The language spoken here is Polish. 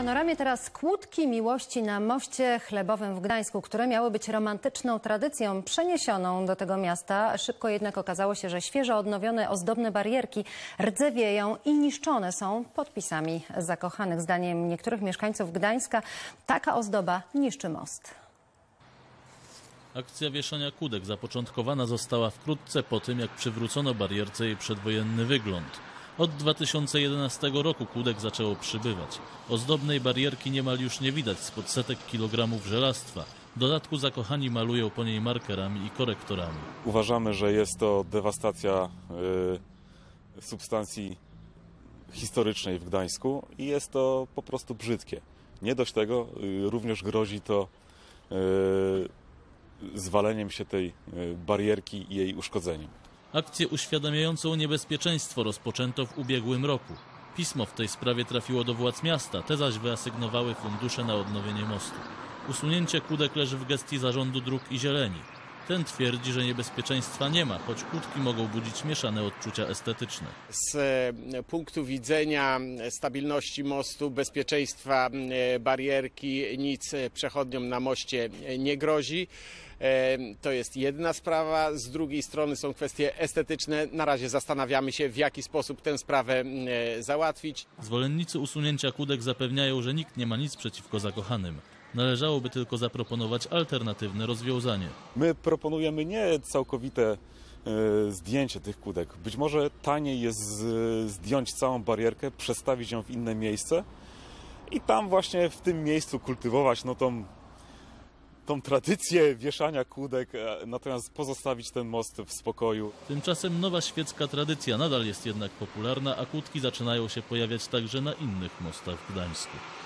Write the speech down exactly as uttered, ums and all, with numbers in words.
Panoramie teraz kłódki miłości na moście chlebowym w Gdańsku, które miały być romantyczną tradycją przeniesioną do tego miasta. Szybko jednak okazało się, że świeżo odnowione ozdobne barierki rdzewieją i niszczone są podpisami zakochanych. Zdaniem niektórych mieszkańców Gdańska taka ozdoba niszczy most. Akcja wieszania kłódek zapoczątkowana została wkrótce po tym, jak przywrócono barierce jej przedwojenny wygląd. Od dwa tysiące jedenastego roku kłódek zaczęło przybywać. Ozdobnej barierki niemal już nie widać spod setek kilogramów żelastwa. W dodatku zakochani malują po niej markerami i korektorami. Uważamy, że jest to dewastacja y, substancji historycznej w Gdańsku i jest to po prostu brzydkie. Nie dość tego, y, również grozi to y, zwaleniem się tej y, barierki i jej uszkodzeniem. Akcję uświadamiającą niebezpieczeństwo rozpoczęto w ubiegłym roku. Pismo w tej sprawie trafiło do władz miasta, te zaś wyasygnowały fundusze na odnowienie mostu. Usunięcie kłódek leży w gestii Zarządu Dróg i Zieleni. Ten twierdzi, że niebezpieczeństwa nie ma, choć kłódki mogą budzić mieszane odczucia estetyczne. Z punktu widzenia stabilności mostu, bezpieczeństwa barierki nic przechodniom na moście nie grozi. To jest jedna sprawa. Z drugiej strony są kwestie estetyczne. Na razie zastanawiamy się, w jaki sposób tę sprawę załatwić. Zwolennicy usunięcia kłódek zapewniają, że nikt nie ma nic przeciwko zakochanym. Należałoby tylko zaproponować alternatywne rozwiązanie. My proponujemy nie całkowite y, zdjęcie tych kłódek. Być może taniej jest y, zdjąć całą barierkę, przestawić ją w inne miejsce i tam właśnie w tym miejscu kultywować no, tą, tą tradycję wieszania kłódek, natomiast pozostawić ten most w spokoju. Tymczasem nowa świecka tradycja nadal jest jednak popularna, a kłódki zaczynają się pojawiać także na innych mostach w Gdańsku.